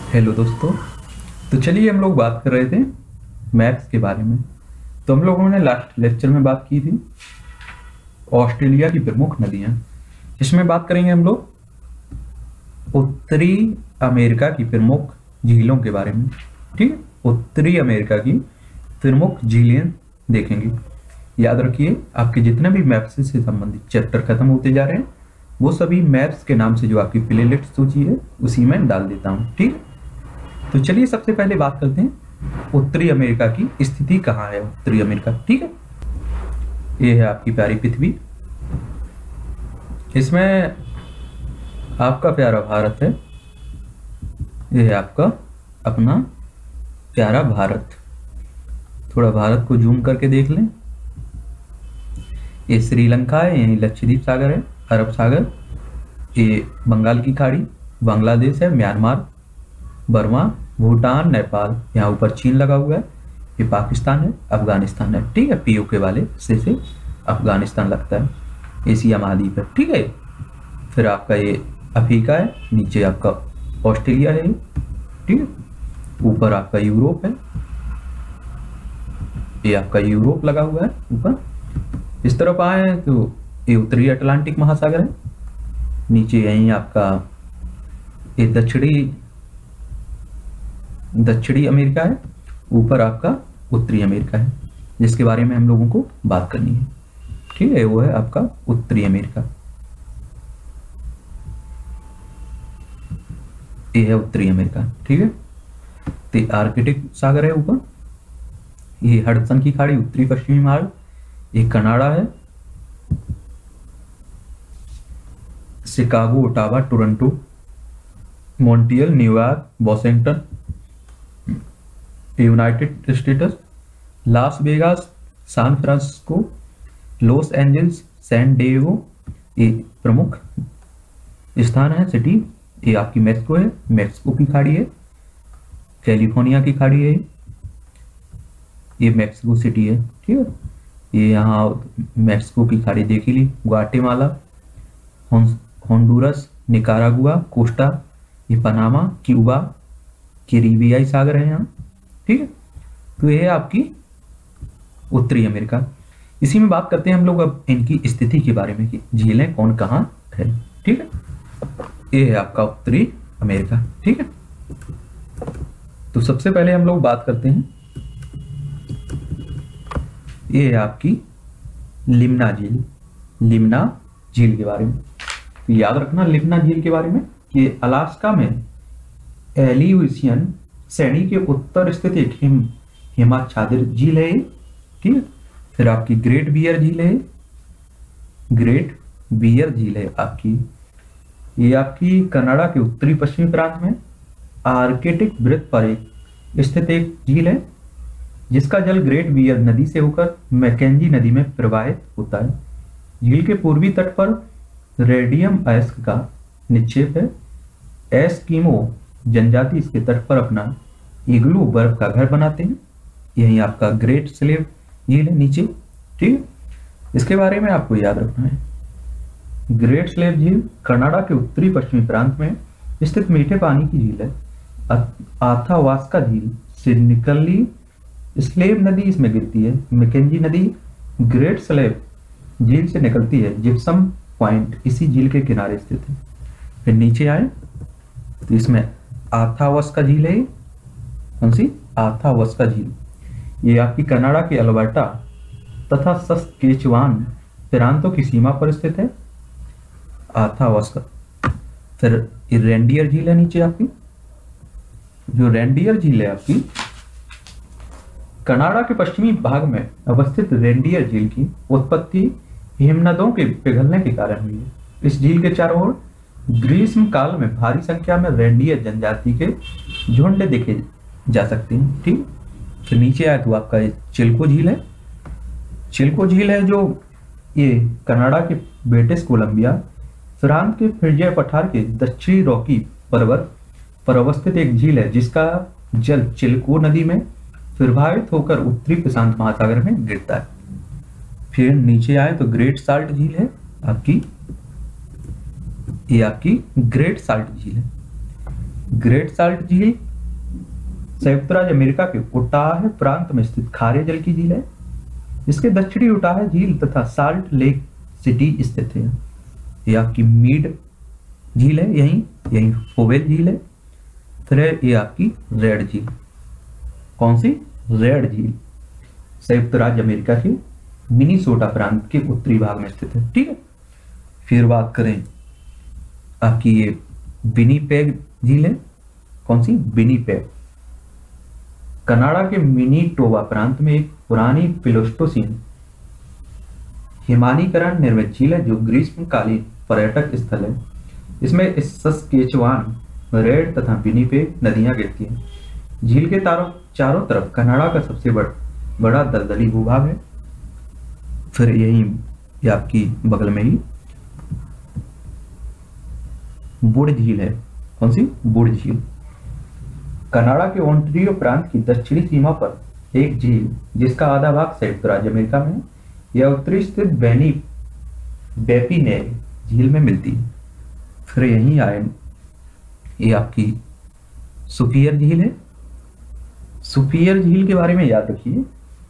Hello दोस्तों। तो चलिए हम लोग बात कर रहे थे मैप्स के बारे में। तो हम लोगों ने लास्ट लेक्चर में बात की थी ऑस्ट्रेलिया की प्रमुख नदियां। इसमें बात करेंगे हम लोग उत्तरी अमेरिका की प्रमुख झीलों के बारे में। ठीक है, उत्तरी अमेरिका की प्रमुख झीलें देखेंगे। याद रखिए, आपके जितने भी मैप्स से संबंधित चैप्टर खत्म होते जा रहे हैं वो सभी मैप्स के नाम से जो आपकी प्लेलिस्ट सूची है उसी में डाल देता हूँ। ठीक है, तो चलिए सबसे पहले बात करते हैं उत्तरी अमेरिका की स्थिति कहाँ है। उत्तरी अमेरिका, ठीक है, ये है आपकी प्यारी पृथ्वी। इसमें आपका प्यारा भारत है। ये है आपका अपना प्यारा भारत। थोड़ा भारत को जूम करके देख लें। ये श्रीलंका है, यही लक्षद्वीप सागर है, अरब सागर, ये बंगाल की खाड़ी, बांग्लादेश है, म्यांमार, बर्मा, भूटान, नेपाल, यहाँ ऊपर चीन लगा हुआ है, ये पाकिस्तान है, अफगानिस्तान है। ठीक है, पीओके वाले से अफगानिस्तान लगता है, एशिया महाद्वीप है। ठीक है, फिर आपका ये अफ्रीका है, नीचे आपका ऑस्ट्रेलिया है। ठीक है, ऊपर आपका यूरोप है, ये आपका यूरोप लगा हुआ है ऊपर। इस तरफ आए तो ये उत्तरी अटलांटिक महासागर है, नीचे यहीं आपका ये दक्षिणी अमेरिका है, ऊपर आपका उत्तरी अमेरिका है जिसके बारे में हम लोगों को बात करनी है। ठीक है, वो है आपका उत्तरी अमेरिका। ये है उत्तरी अमेरिका। ठीक है, तो आर्कटिक सागर है ऊपर, ये हडसन की खाड़ी, उत्तरी पश्चिमी मार्ग, ये कनाडा है, Chicago, Ottawa, Toronto, Montreal, New York, Washington, United States, Las Vegas, San Francisco, Los Angeles, San Diego, ये प्रमुख स्थान है, सिटी। ये आपकी मैक्सिको है, मैक्सिको की खाड़ी है, कैलिफोर्निया की खाड़ी है, ये मैक्सिको सिटी है। ठीक है, ये यहाँ मैक्सिको की खाड़ी देखी ली, ग्वाटेमाला, होंडुरस, निकारागुआ, कोस्टा, ये पनामा, क्यूबा, कैरिबियाई सागर है यहाँ। ठीक है, तो ये है आपकी उत्तरी अमेरिका। इसी में बात करते हैं हम लोग अब इनकी स्थिति के बारे में कि झीलें कौन कहाँ है। ठीक है, ये है आपका उत्तरी अमेरिका। ठीक है, तो सबसे पहले हम लोग बात करते हैं, ये है आपकी लिम्ना झील। लिम्ना झील के बारे में तो याद रखना, लिम्ना झील के बारे में कि अलास्का में एलियूसियन श्रेणी के उत्तर स्थित एक हिमाच्छादित झील है। ठीक है, फिर आपकी ग्रेट बियर झील है, ग्रेट बियर झील है आपकी, ये आपकी कनाडा के उत्तरी पश्चिमी प्रांत में आर्कटिक वृत्त पर एक स्थित एक झील है जिसका जल ग्रेट बियर नदी से होकर मैकेंजी नदी में प्रवाहित होता है। झील के पूर्वी तट पर रेडियम अयस्क का निक्षेप है। एस्किमो जनजाति इसके तट पर अपना इग्लू बर्फ का घर बनाते हैं। यही आपका ग्रेट स्लेव झील है नीचे। ठीक है, इसके बारे में आपको याद रखना है। ग्रेट स्लेव झील कनाडा के उत्तरी पश्चिमी प्रांत में स्थित मीठे पानी की झील है। आथावास्का झील से निकली स्लेव नदी इसमें गिरती है। मैकेंजी नदी ग्रेट स्लेव झील से निकलती है। जिप्सम पॉइंट इसी झील के किनारे स्थित है। फिर नीचे आए तो इसमें आथावास्का झील है। कौन सी? आथावास्का झील। ये आपकी कनाडा के अल्बर्टा तथा सस्केचुआन प्रांतों की सीमा पर स्थित है, आथावास्का। फिर रेंडियर झील है नीचे आपकी। जो रेंडियर झील है आपकी कनाडा के पश्चिमी भाग में अवस्थित रेंडियर झील की उत्पत्ति हिमनदों के पिघलने के कारण हुई है। इस झील के चारों ओर ग्रीष्म काल में भारी संख्या में रेंडियर जनजाति के झुंड देखे जा सकते हैं। ठीक, फिर नीचे आए तो आपका चिल्को झील है। चिल्को झील है जो ये कनाडा के ब्रिटिश कोलंबिया प्रांत के फ्रिजिया पठार के दक्षिणी रॉकी पर्वत पर अवस्थित एक झील है जिसका जल चिल्को नदी में प्रवाहित होकर उत्तरी प्रशांत महासागर में गिरता है। फिर नीचे आए तो ग्रेट साल्ट झील है आपकी, ये आपकी ग्रेट साल्ट झील है। ग्रेट साल्ट झील संयुक्त राज्य अमेरिका के उटाह प्रांत में स्थित खारे जल की झील है। इसके दक्षिणी उटाह झील तथा साल्ट लेक सिटी स्थित है। ये आपकी मीड झील है, यही फोवेल झील है। फिर ये आपकी रेड झील, कौन सी? रेड झील संयुक्त राज्य अमेरिका के मिनीसोटा प्रांत के उत्तरी भाग में स्थित है। ठीक है, फिर बात करें आपकी ये विनीपेग झील है, कौन सी? विनीपेग कनाडा के मिनीटोबा प्रांत में एक पुरानी प्लेस्टोसीन हिमानीकरण निर्मित झील है जो ग्रीष्मकालीन पर्यटक स्थल है। इसमें सस्केचुआन, रेड तथा विनीपेग नदियां गिरती हैं। झील के चारों तरफ कनाडा का सबसे बड़ा दलदली भूभाग है। फिर ये आपकी बगल में ही वुड झील है, कौन सी? वुड झील कनाडा के ओंटारियो प्रांत की दक्षिणी सीमा पर एक झील जिसका आधा भाग संयुक्त राज्य अमेरिका में है। यह उत्तरी स्थित बेपिनेर झील में मिलती है। फिर यहीं आए ये आपकी सुपियर झील है। सुपियर झील के बारे में याद रखिए,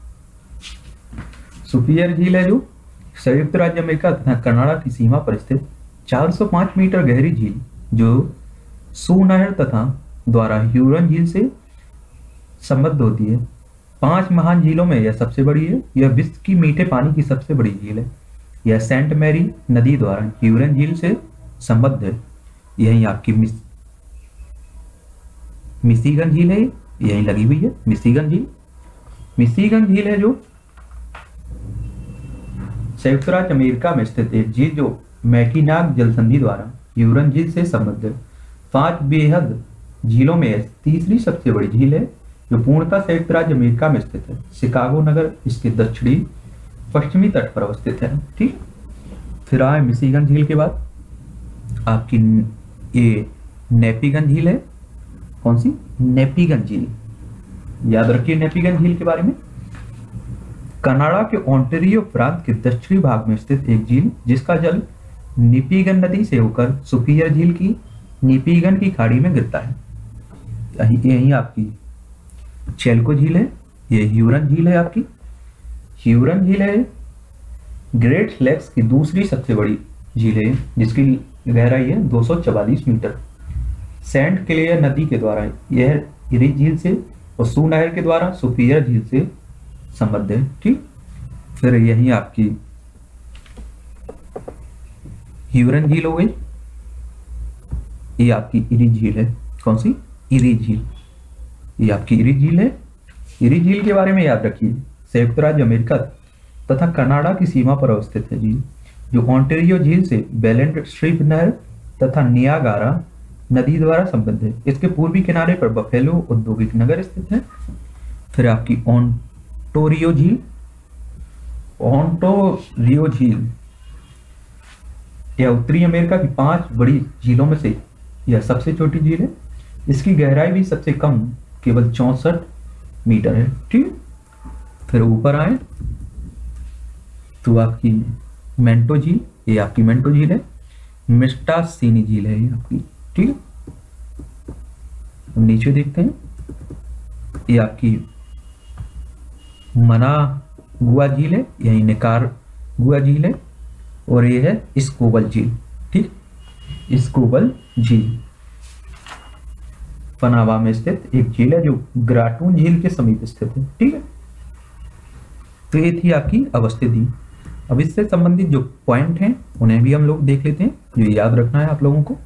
सुपियर झील है जो संयुक्त राज्य अमेरिका तथा कनाडा की सीमा पर स्थित 405 मीटर गहरी झील जो सू नहर तथा द्वारा ह्यूरन झील से संबद्ध होती है। 5 महान झीलों में यह सबसे बड़ी है। यह विश्व की मीठे पानी की सबसे बड़ी झील है। यह सेंट मैरी नदी द्वारा ह्यूरन झील से संबद्ध है। यही आपकी मिशिगन झील है, यही लगी हुई है मिशिगन झील। मिशिगन झील है जो संयुक्त राज्य अमेरिका में स्थित एक झील जो मैकिनाक जलसंधि द्वारा ह्यूरन झील से संबद्ध है। 5 बेहद झीलों में तीसरी सबसे बड़ी झील है जो पूर्णतः संयुक्त राज्य अमेरिका में स्थित है। शिकागो नगर इसके दक्षिणी पश्चिमी तट पर अवस्थित है। ठीक, फिर आए मिशिगन झील के बाद आपकी ये नेपिगन झील है, कौन सी? नेपिगन झील। याद रखिए नेपिगन झील के बारे में। कनाडा के ओंटारियो प्रांत के दक्षिणी भाग में स्थित एक झील जिसका जल निपिगन नदी से होकर सुपियर झील की निपिगन की खाड़ी में गिरता है। यही आपकी चेल्को झील है। ये ह्यूरन झील है आपकी। ह्यूरन झील है ग्रेट लेक्स की दूसरी सबसे बड़ी झील है जिसकी गहराई है 244 मीटर। सेंट क्लेयर नदी के द्वारा यह इरी झील से और सू नहर के द्वारा सुपियर झील से संबद्ध है। ठीक, फिर यही आपकी ह्यूरन झील हो गई। ये आपकी इरी झील है, कौन सी? इरी झील। ये आपकी इरी झील है। इरी झील के बारे में याद रखिए, संयुक्त राज्य अमेरिका तथा कनाडा की सीमा पर अवस्थित है झील जो ओंटारियो झील से बेलेंड स्ट्रीप नहर तथा नियागारा नदी द्वारा संबद्ध है। इसके पूर्वी किनारे पर बफेलो औद्योगिक नगर स्थित है। फिर आपकी ओंटारियो झील। ओंटारियो झील यह उत्तरी अमेरिका की 5 बड़ी झीलों में से यह सबसे छोटी झील है। इसकी गहराई भी सबसे कम केवल 64 मीटर है। ठीक, फिर ऊपर आए तो आपकी मेंटो झील। ये आपकी मेंटो झील है। मिस्टासीनी झील है ये आपकी। ठीक, हम नीचे देखते हैं। ये आपकी मनागुआ झील है, यही निकारागुआ झील है। और ये है स्कोबल झील। ठीक, स्कोबल झील पनामा में स्थित एक झील है जो ग्राटून झील के समीप स्थित है। ठीक है, तो ये थी आपकी अवस्थिति। अब इससे संबंधित जो पॉइंट हैं उन्हें भी हम लोग देख लेते हैं जो याद रखना है आप लोगों को।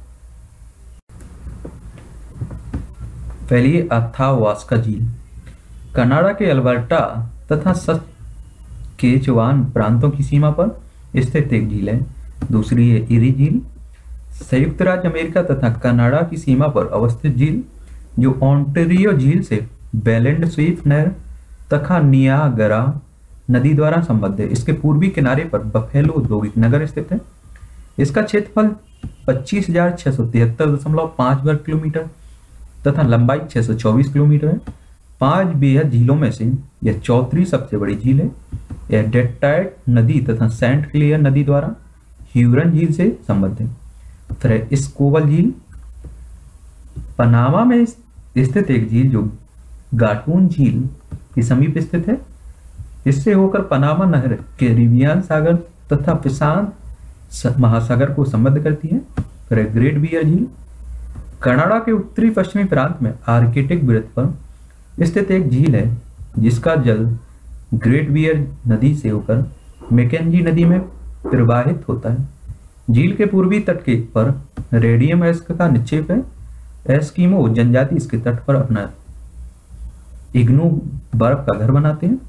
पहली अथावास्का झील कनाडा के अल्बर्टा तथा सस्केचुआन प्रांतों की सीमा पर स्थित एक झील है। दूसरी है इरी झील, संयुक्त राज्य अमेरिका तथा कनाडा की सीमा पर अवस्थित झील जो ओंटारियो झील से बेलेंड स्वीप नहर तथा नियागारा नदी द्वारा संबद्ध है। इसके पूर्वी किनारे पर बफेलो औद्योगिक नगर स्थित है। इसका क्षेत्रफल 25,673.5 वर्ग किलोमीटर तथा लंबाई 624 किलोमीटर है। 5 बेहद झीलों में से यह चौथी सबसे बड़ी झील है। यह डेट्रायट नदी तथा सेंट क्लेयर नदी द्वारा ह्यूरन झील से संबद्ध है। फिर स्कोबल झील, पनामा में स्थित एक झील जो गाटून झील के समीप स्थित है। इससे होकर पनामा नहर कैरिबियन सागर तथा प्रशांत महासागर को संबद्ध करती है। फिर ग्रेट बियर झील कनाडा के उत्तरी पश्चिमी प्रांत में आर्कटिक वृत्त पर स्थित एक झील है, जिसका जल ग्रेट बियर नदी से होकर मैकेंजी नदी में प्रवाहित होता है। झील के पूर्वी तट के पर रेडियम एस्क का निक्षेप है। एस्किमो जनजाति इसके तट पर अपना इग्नू बर्फ का घर बनाते हैं।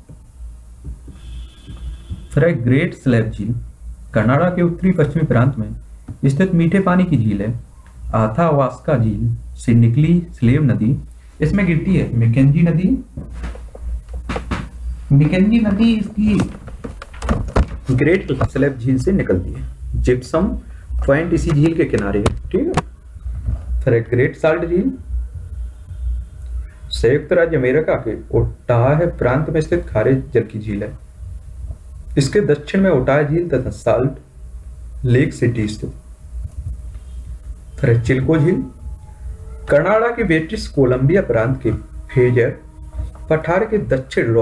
फिर ग्रेट स्लैब झील कनाडा के उत्तरी पश्चिमी प्रांत में स्थित मीठे पानी की झील है। आथावास्का झील से निकली स्लेव नदी इसमें गिरती है। मैकेंजी नदी इसकी ग्रेट स्लैब झील से निकलती है। जिप्सम पॉइंट इसी झील के किनारे है। ठीक है। फिर ग्रेट साल्ट झील संयुक्त राज्य अमेरिका के ओटाह प्रांत में स्थित खारे जल की झील है। इसके दक्षिण में ओटाह झील तथा साल्ट लेक सिटी स्थित। फिर चिल्को झील कनाडा के ब्रिटिश कोलंबिया प्रांत के फेजर पठार के दक्षिण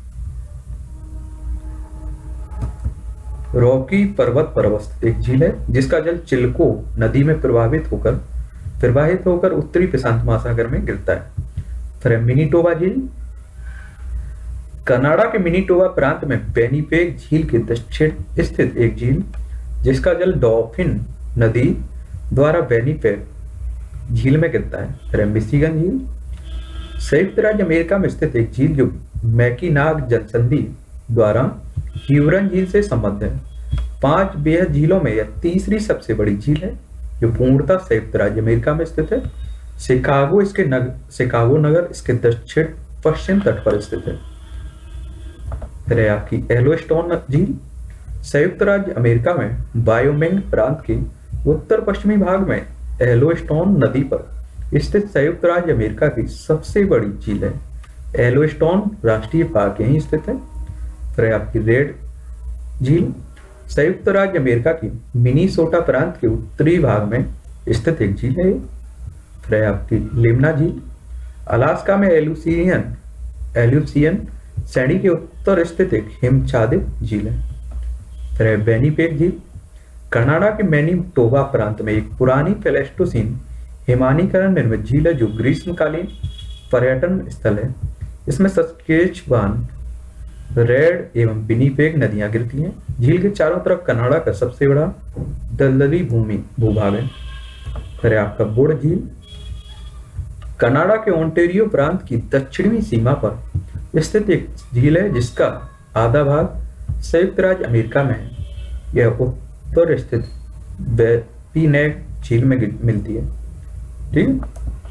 रॉकी पर्वत पर अवस्थित एक झील है, जिसका जल चिल्को नदी में प्रवाहित होकर उत्तरी प्रशांत महासागर में गिरता है। फिर मिनीटोबा झील कनाडा के मिनीटोबा प्रांत में बेनिपेग झील के दक्षिण स्थित एक झील, जिसका जल डॉल्फिन नदी द्वारा बेनिपेग झील में गिरता है। फिर मिशिगन झील संयुक्त राज्य अमेरिका में स्थित एक झील जो मैकीनाग जनसंधि द्वारा ह्यूरन झील से संबद्ध है। 5 बेहद झीलों में यह तीसरी सबसे बड़ी झील है, जो पूर्णतः संयुक्त राज्य अमेरिका में स्थित है। शिकागो नगर इसके दक्षिण पश्चिम तट पर स्थित है। फिर आपकी येलोस्टोन झील संयुक्त राज्य अमेरिका में वायोमिंग प्रांत के उत्तर पश्चिमी भाग में येलोस्टोन नदी पर स्थित संयुक्त राज्य अमेरिका की सबसे बड़ी झील है। येलोस्टोन राष्ट्रीय पार्क यहीं स्थित है। फिर आपकी रेड झील संयुक्त राज्य अमेरिका की मिनीसोटा प्रांत के उत्तरी भाग में स्थित एक झील है। फिर आपकी लिम्ना झील अलास्का में एल्यूसियन श्रेणी के उत्तर स्थित एक हिमच्छादित झील है। फिर बेनिपेग झील कनाडा के मैनीटोबा प्रांत में एक पुरानी प्लेस्टोसीन हिमानीकरण निर्मित झील है, जो ग्रीष्मकालीन पर्यटन स्थल है। इसमें सस्केचवान, रेड एवं विनिपेग नदियां गिरती हैं। झील के चारों तरफ कनाडा का सबसे बड़ा दलदली भूभाग है। फिर आपका बुड़ झील कनाडा के ओंटेरियो प्रांत की दक्षिणी सीमा पर स्थित एक झील है, जिसका आधा भाग संयुक्त राज्य अमेरिका में है। यह उत्तर स्थित वेपिनेक झील में मिलती है। ठीक,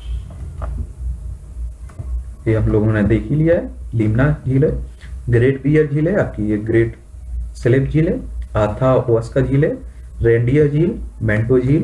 ये हम लोगों ने देख ही लिया है। लिम्ना झील है, ग्रेट बियर झील है आपकी, ये ग्रेट स्लेब झील है, आथावास्का झील है, रेंडियर झील, मेंटो झील,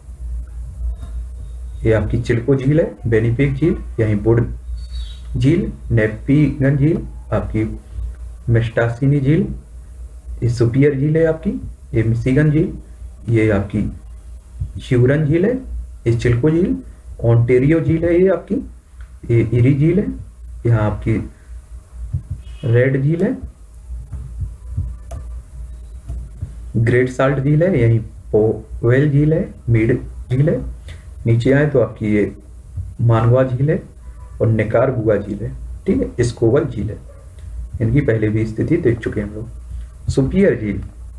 ये आपकी चिल्को झील है, बेनिपेग झील, यहीं बुड झील, नेपिगन झील, आपकी मेस्टासिनी झील, ये सुपियर झील है आपकी, ये मिशिगन झील, ये आपकी ह्यूरन झील है, ये चिल्को झील, ओंटेरियो झील है, ये आपकी ये इरी झील है, यहाँ आपकी रेड झील है, ग्रेट साल्ट झील है, यहीं पोवेल झील है, मीड झील है, नीचे आए तो आपकी ये मानवा झील है और निकारगुआ झील है। ठीक है, स्कोवल झील है, इनकी पहले भी स्थिति देख चुके हैं हम लोग। सुपियर झील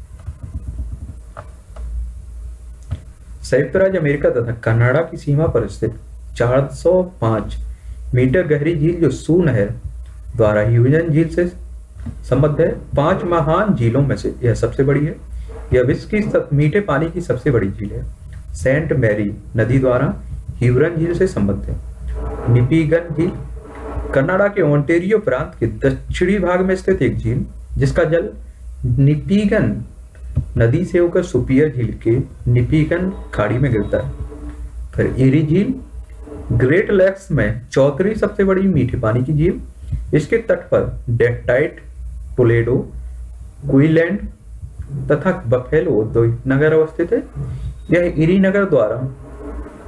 संयुक्त राज्य अमेरिका तथा कनाडा की सीमा पर स्थित 405 मीटर गहरी झील जो सू नहर द्वारा ह्यूरन झील से संबद्ध है। 5 महान झीलों में से यह सबसे बड़ी है। यह विश्व की मीठे पानी की सबसे बड़ी झील है। सेंट मैरी नदी द्वारा ह्यूरन झील से संबद्ध है। निपिगन झील कनाडा के ओंटेरियो प्रांत के दक्षिणी भाग में स्थित एक झील, जिसका जल निपिगन नदी से होकर सुपियर झील के निपिगन खाड़ी में गिरता है। फिर इरी झील ग्रेट लेक्स में चौथी सबसे बड़ी मीठे पानी की झील। इसके तट पर डेट्राइट, टोलेडो, क्वींसलैंड तथा बफेलो दो नगर अवस्थित है। यह इरी नगर द्वारा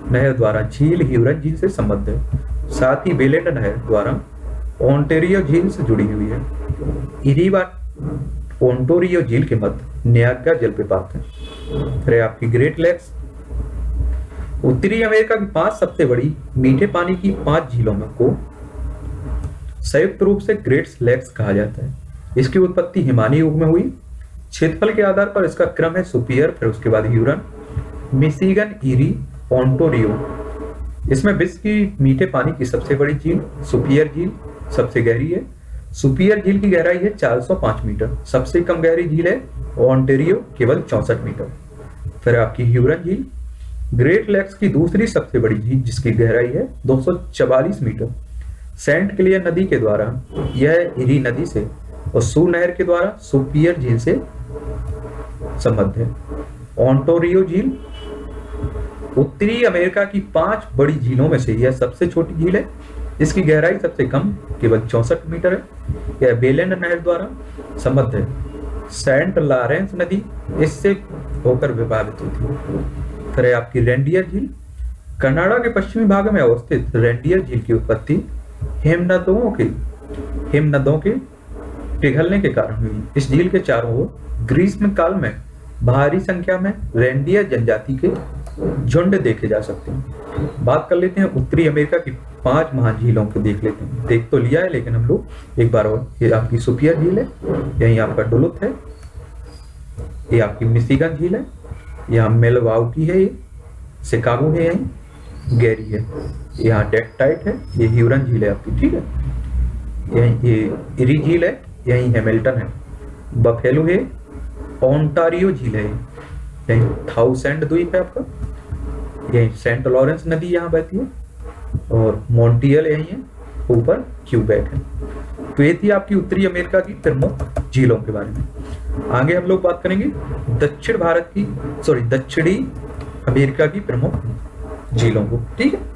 नहर द्वारा झील ह्यूरन झील से संबद्ध है। साथ ही बेलेंड नहर द्वारा ओंटारियो झील से जुड़ी हुई है। इरी व ओंटारियो झील के मध्य नियाग्रा जलप्रपात है। फिर आपकी ग्रेट लेक्स, उत्तरी अमेरिका की 5 सबसे बड़ी मीठे पानी की 5 झीलों में को संयुक्त रूप से ग्रेट लेक्स कहा जाता है। इसकी उत्पत्ति हिमानी युग में हुई। क्षेत्रफल के आधार पर इसका क्रम है सुपियर, फिर उसके बाद ह्यूरन, मिशिगन, इरी, ओंटारियो। इसमें विश्व की मीठे पानी की सबसे बड़ी झील सुपियर झील सबसे गहरी है। सुपियर झील की गहराई है 405 मीटर। सबसे कम गहरी झील है ओंटारियो, केवल 64 मीटर। फिर आपकी ह्यूरन झील, ग्रेट लेक्स की दूसरी सबसे बड़ी झील, जिसकी गहराई है 244 मीटर। सेंट क्लियर नदी के द्वारा यह इरी नदी से और सू नहर के द्वारा सुपियर झील से संबद्ध है। ओंटारियो झील उत्तरी अमेरिका की 5 बड़ी झीलों में से यह सबसे छोटी झील है। इसकी गहराई सबसे कम, केवल 64 मीटर है। यह बेलेंड नहर द्वारा संबद्ध है। सेंट लॉरेंस नदी इससे होकर विभाजित होती है। फिर आपकी रेनडियर झील, कनाडा के पश्चिमी भाग में अवस्थित रेनडियर झील की उत्पत्ति हिमनदों के पिघलने के कारण हुई। इस झील के चारों ओर ग्रीष्म काल में भारी संख्या में रेनडियर जनजाति के झुंड देखे जा सकते हैं। बात कर लेते हैं उत्तरी अमेरिका की 5 महान झीलों को देख लेते हैं। देख तो लिया है, लेकिन हम लोग एक बार और, ये आपकी सुपियर झील है, यही आपका डुलुथ है, ये आपकी मिशिगन झील है, यहाँ मिलवाउकी है, ये शिकागो है, यही गैरी है, यहाँ डेट्राइट है, ये ह्यूरन झील है आपकी, ठीक है। यही ये इरी झील है, यही हैमिल्टन है, बफेलो है, ओंटारियो झील है, यही थाउसेंड द्वीप है आपका, यही सेंट लॉरेंस नदी यहाँ बहती है, और मॉन्टियल यही है, ऊपर क्यूबेक है। तो ये थी आपकी उत्तरी अमेरिका की प्रमुख झीलों के बारे में। आगे हम लोग बात करेंगे दक्षिणी अमेरिका की प्रमुख झीलों को, ठीक है।